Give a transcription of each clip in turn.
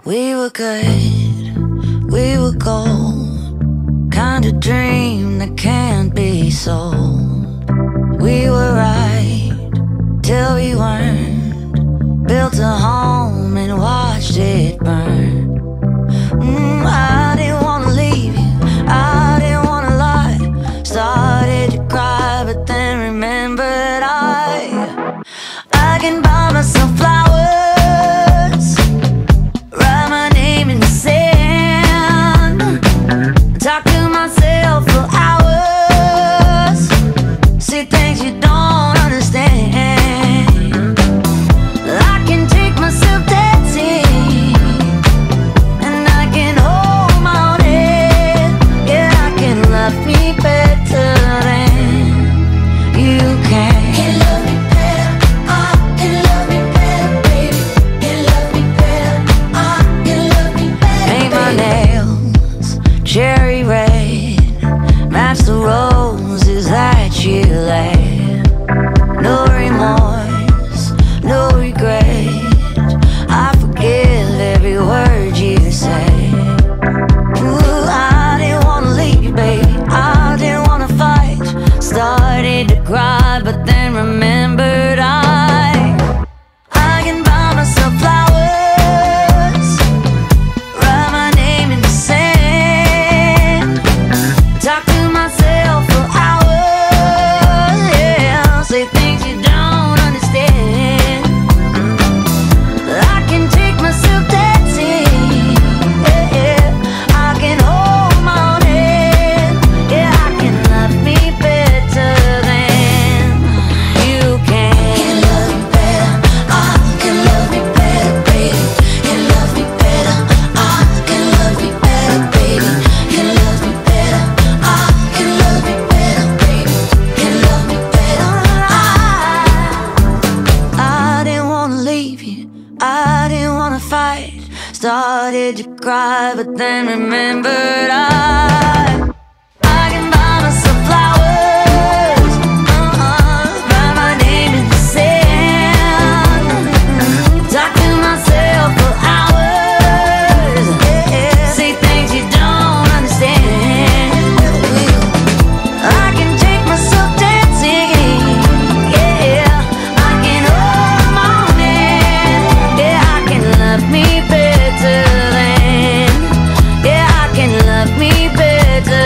We were good, we were gold, kind of dream that can't be sold. We were right till we weren't, built a home and watched it burn. I didn't wanna leave you, I didn't wanna lie. Started to cry but then remembered I can buy myself flowers, write my name in the sand, talk to myself for hours, see things you don't understand. I can take myself dancing, and I can hold my own head. Yeah, I can love me better than you can. Can love me better, I can love me better, baby. Can love me better, I can love me better. Paint my nails cherry red, match the roses that you laid. No remorse, no regret, I forgive every word you say. Ooh, I didn't wanna leave, baby, I didn't wanna fight. Started to cry but then remembered I can buy myself flowers, write my name in the sand, talk to myself for hours, yeah, say things you don't understand. I can take myself dancing, yeah, I can hold my own head. Yeah, I can love me better than you can. Can love me better, I can love me better, baby. Can love me better, I can love me better, baby. Can love me better, I can love me better, baby. Can love me better, I didn't wanna leave you, I didn't wanna fight. Started to cry but then remembered I can buy myself flowers, write my name in the sand, talk to myself for hours, yeah, say things you don't understand. I can take myself dancing, yeah, I can hold my own hand. Yeah, I can love me better than, yeah, I can love me better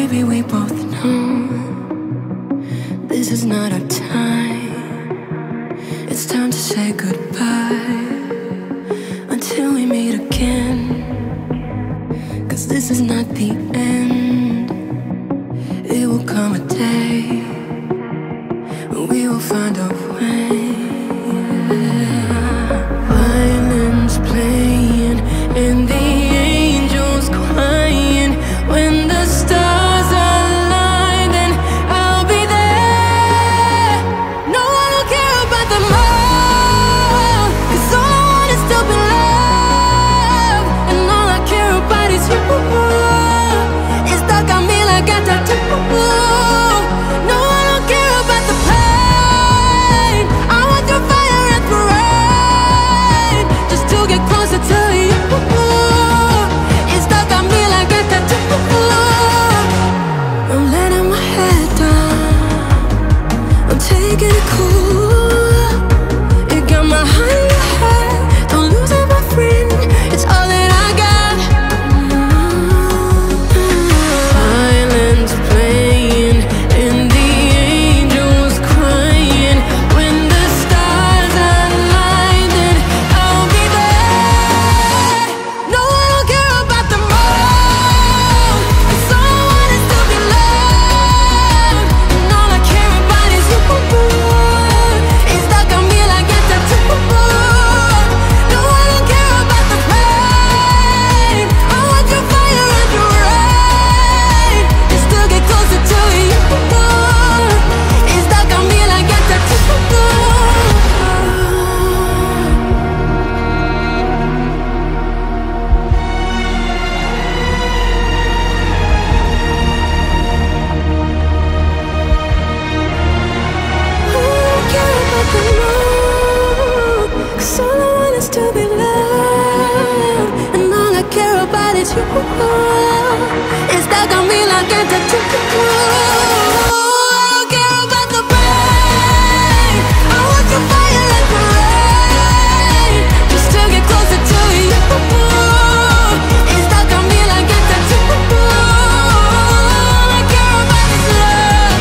baby, we both know this is not our time. It's time to say goodbye until we meet again. 'Cause this is not the end. It will come a day when we will find a way. Violins playing and the angels crying. When the stars align, then I'll be there. No one will care about the more, 'cause all I want is to be loved, and all I care about is you. It's stuck on me like a tattoo. No one will care about the pain. I want your fire and rain, just to get closer to you. It's stuck on me like a tattoo. I'm letting my head down, I'm taking it cool. You got my heart in your head, don't lose it, my friend. It's all that I got. Violins playing and the angels crying. When the stars align, then I'll be there. No one will care about the more, 'cause all I want is to be loved, and all I care about is you. It's stuck on me like a tattoo. No one will care about the pain. I want your fire and your rain, just to get closer to you. It's stuck on me like a tattoo. Cause all I want is to be loved, and all I care about is you. It's stuck on me like a tattoo. I don't care about the pain. I want your fire and rain, just to get closer to you. It's stuck on me like a tattoo. All I care about is love.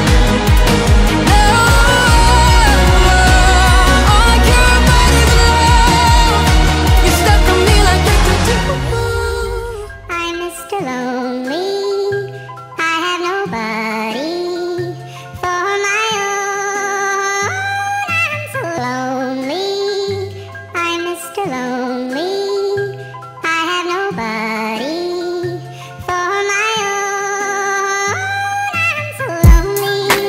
All I care about is love. You're stuck on me like a tattoo. I'm Mr. Lonely. I have nobody for my own. I'm so lonely. I'm Mr. Lonely. I have nobody for my own. I'm so lonely.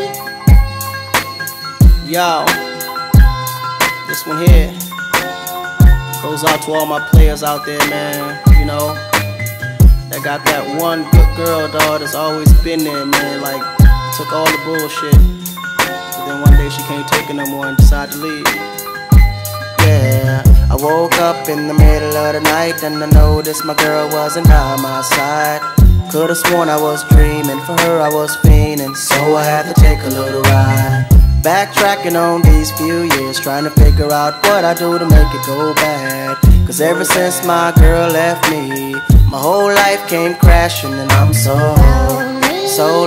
Yo, this one here goes out to all my players out there, man. You know, that got that one good girl, dog, that's always been there, man. Like, took all the bullshit, but then one day she can't take it no more and decided to leave. Yeah, I woke up in the middle of the night and I noticed my girl wasn't by my side. Could've sworn I was dreaming, for her I was fiending, so I had to take a little ride. Backtracking on these few years, trying to figure out what I do to make it go bad. 'Cause ever since my girl left me, my whole life came crashing, and I'm so lonely.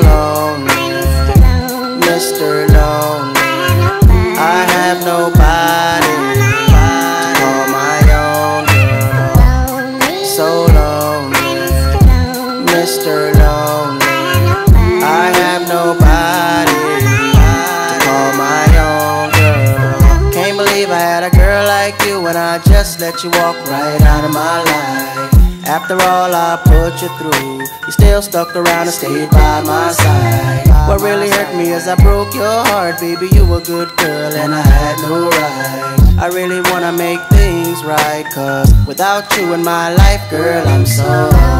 Mr. Lonely. I have nobody to call my own girl. So lonely, Mr. Lonely. I have nobody to call my own girl. Can't believe I had a girl like you, and I just let you walk right out of my life. After all I put you through, you still stuck around and stayed by my side. What really hurt me is I broke your heart, baby. You were a good girl and I had no right. I really wanna make things right, 'cause without you in my life, girl, I'm so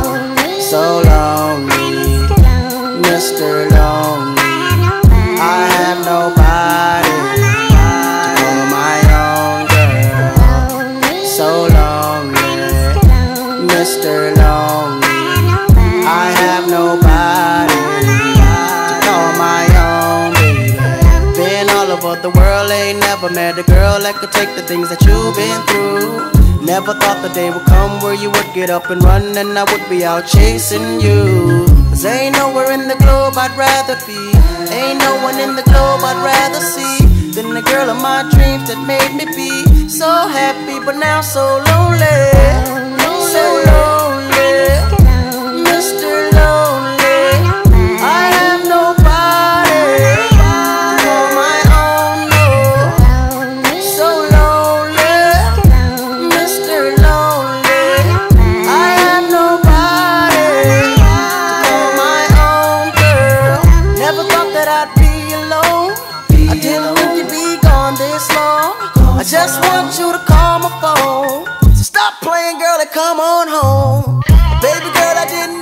lonely. Mr. Lonely. I have nobody to call my own girl. So lonely, Mr. Lonely. I have nobody to call my own baby. Been all over the world, ain't never met a girl that could take the things that you've been through. Never thought the day would come where you would get up and run and I would be out chasing you. 'Cause ain't nowhere in the globe I'd rather be, ain't no one in the globe I'd rather see than the girl of my dreams that made me be so happy, but now so lonely, so lonely, Mr. Lonely. I have nobody to call my own, no. So lonely, Mr. Lonely. I have nobody to call my own, girl. Never thought that I'd be alone. I didn't think you'd be gone this long. I just want you to call my phone. So stop playing, girl, and come on home. Baby girl, I didn't